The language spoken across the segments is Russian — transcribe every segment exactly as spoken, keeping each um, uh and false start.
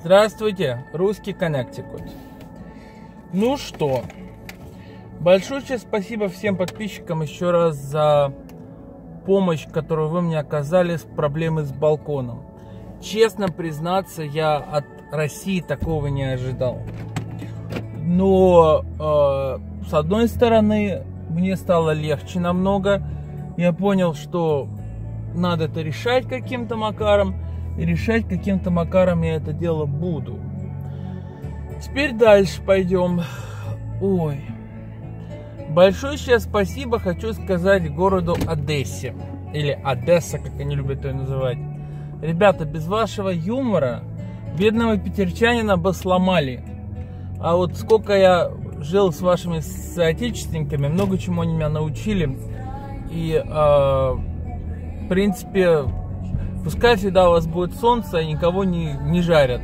Здравствуйте, русский Коннектикут. Ну что, большое спасибо всем подписчикам еще раз за помощь, которую вы мне оказали с проблемой с балконом. Честно признаться, я от России такого не ожидал. Но э, с одной стороны, мне стало легче намного. Я понял, что надо это решать каким-то макаром. И решать каким-то макаром я это дело буду. Теперь дальше пойдем. Ой. Большое сейчас спасибо хочу сказать городу Одессе. Или Одесса, как они любят ее называть. Ребята, без вашего юмора бедного питерчанина бы сломали. А вот сколько я жил с вашими соотечественниками, много чему они меня научили. И, э, в принципе, пускай всегда у вас будет солнце, и никого не, не жарят.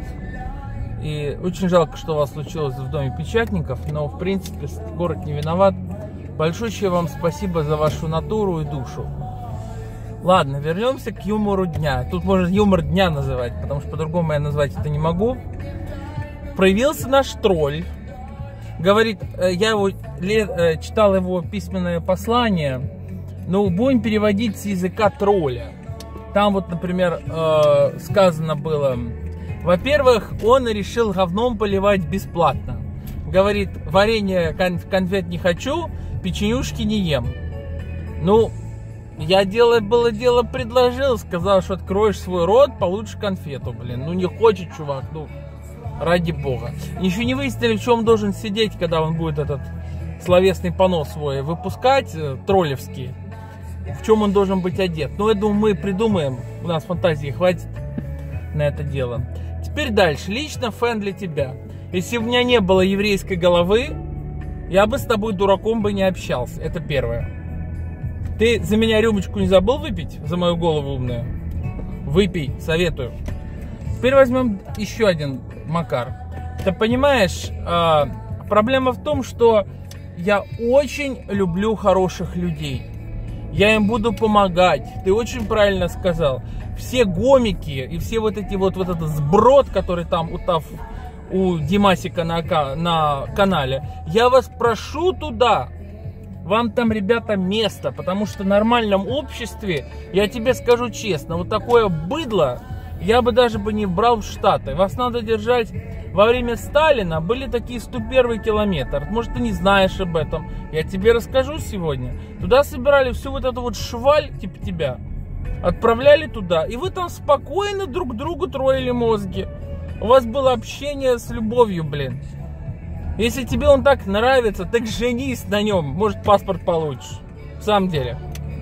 И очень жалко, что у вас случилось в доме печатников, но, в принципе, город не виноват. Большое вам спасибо за вашу натуру и душу. Ладно, вернемся к юмору дня. Тут можно юмор дня называть, потому что по-другому я назвать это не могу. Проявился наш тролль. Говорит, я его, читал его письменное послание, но будем переводить с языка тролля. Там вот, например, сказано было: во-первых, он решил говном поливать бесплатно. Говорит, варенье, конфет не хочу, печенюшки не ем. Ну, я дело, было дело предложил, сказал, что откроешь свой рот, получишь конфету, блин. Ну, не хочет, чувак, ну, ради бога. Еще не выяснили, в чем он должен сидеть, когда он будет этот словесный понос свой выпускать, троллевский. В чем он должен быть одет. Ну, я думаю, мы придумаем. У нас фантазии хватит на это дело. Теперь дальше. Лично фэн для тебя. Если у меня не было еврейской головы, я бы с тобой дураком бы не общался. Это первое. Ты за меня рюмочку не забыл выпить? За мою голову умную? Выпей, советую. Теперь возьмем еще один макар. Ты понимаешь, э, проблема в том, что я очень люблю хороших людей. Я им буду помогать. Ты очень правильно сказал. Все гомики и все вот эти вот, вот этот сброд, который там утав у Димасика на, на канале, я вас прошу туда. Вам там, ребята, место. Потому что в нормальном обществе, я тебе скажу честно, вот такое быдло я бы даже бы не брал в Штаты. Вас надо держать. Во время Сталина были такие сто первый километр. Может, ты не знаешь об этом. Я тебе расскажу сегодня. Туда собирали всю вот эту вот шваль, типа тебя. Отправляли туда. И вы там спокойно друг другу троили мозги. У вас было общение с любовью, блин. Если тебе он так нравится, так женись на нем. Может, паспорт получишь. В самом деле.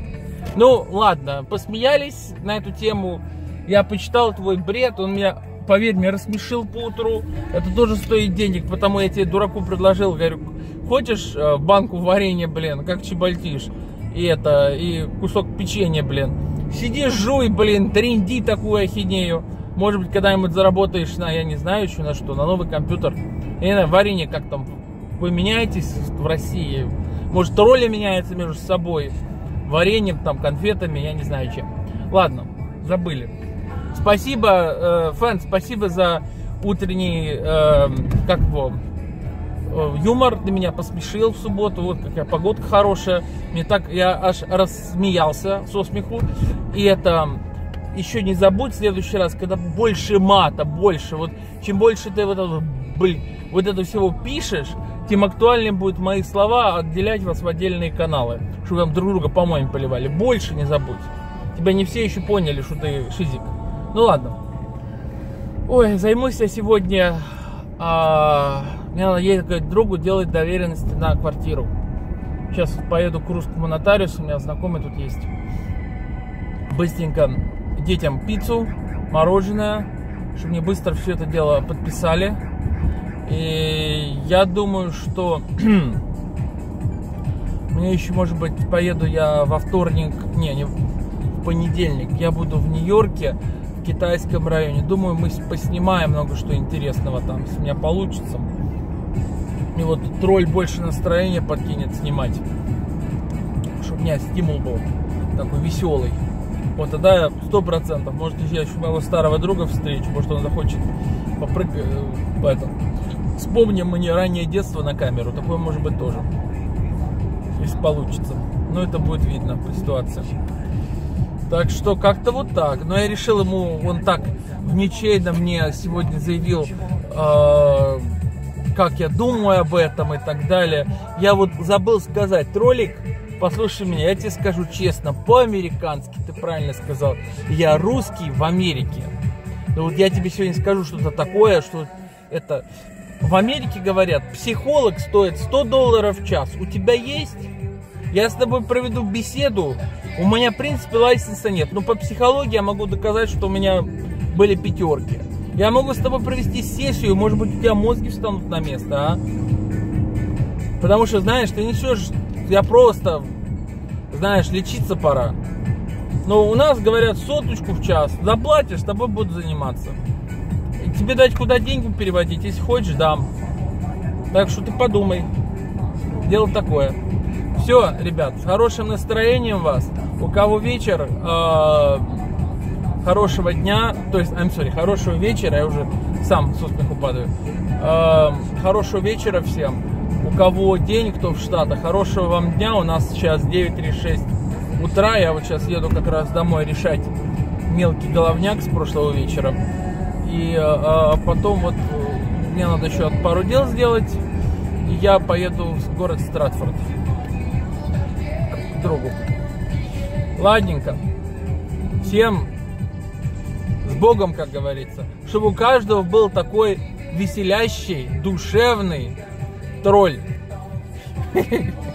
Ну, ладно. Посмеялись на эту тему. Я почитал твой бред. Он меня... Поверь мне, рассмешил поутру. Это тоже стоит денег, потому я тебе, дураку, предложил. Говорю, хочешь э, банку варенья, блин, как чебальтиш, и это, и кусок печенья, блин. Сиди, жуй, блин, тренди такую ахинею. Может быть, когда-нибудь заработаешь на, я не знаю еще на что, на новый компьютер. Я не знаю, варенье как там, вы меняетесь в России. Может, роли меняются между собой. Вареньем, там, конфетами, я не знаю чем. Ладно, забыли. Спасибо, э, фэн, спасибо за утренний, э, как его, э, юмор. Ты меня посмешил в субботу. Вот какая погодка хорошая. Мне так, я аж рассмеялся со смеху. И это, еще не забудь в следующий раз, когда больше мата, больше. Вот чем больше ты вот это, блин, вот это всего пишешь, тем актуальнее будут мои слова отделять вас в отдельные каналы. Чтобы вам друг друга помоями поливали. Больше не забудь. Тебя не все еще поняли, что ты шизик. Ну ладно. Ой, займусь я сегодня. А, мне надо ей к другу делать доверенности на квартиру. Сейчас поеду к русскому нотариусу. У меня знакомый тут есть. Быстренько детям пиццу, мороженое, чтобы мне быстро все это дело подписали. И я думаю, что мне еще, может быть, поеду я во вторник, не, не в понедельник. Я буду в Нью-Йорке, в китайском районе. Думаю, мы поснимаем много что интересного там, если у меня получится. И вот тролль больше настроения подкинет снимать, чтобы у меня стимул был такой веселый. Вот тогда я сто процентов, может, я еще моего старого друга встречу, может, он захочет попрыгать, поэтому. Вспомним мы не раннее детство на камеру, такое может быть тоже, если получится. Но это будет видно по ситуации. Так что как-то вот так. Но я решил ему, он так в ничейно мне сегодня заявил, э, как я думаю об этом и так далее. Я вот забыл сказать, Тролик, послушай меня, я тебе скажу честно, по-американски, ты правильно сказал, я русский в Америке. Но вот я тебе сегодня скажу что-то такое, что это... В Америке говорят, психолог стоит сто долларов в час. У тебя есть? Я с тобой проведу беседу. У меня, в принципе, лайсенса нет. Но по психологии я могу доказать, что у меня были пятерки. Я могу с тобой провести сессию. Может быть, у тебя мозги встанут на место, а? Потому что, знаешь, ты несешь... Я просто... Знаешь, лечиться пора. Но у нас, говорят, соточку в час. Заплатишь, с тобой будут заниматься. Тебе дать куда деньги переводить, если хочешь, дам. Так что ты подумай. Дело такое. Все, ребят, с хорошим настроением вас. У кого вечер, э, хорошего дня, то есть, I'm sorry, хорошего вечера, я уже сам со смеху падаю. Э, хорошего вечера всем. У кого день, кто в Штатах, хорошего вам дня. У нас сейчас девять тридцать шесть утра. Я вот сейчас еду как раз домой решать мелкий головняк с прошлого вечера. И а, потом вот мне надо еще пару дел сделать. И я поеду в город Стратфорд к другу. Ладненько. Всем с Богом, как говорится. Чтобы у каждого был такой веселящий, душевный тролль.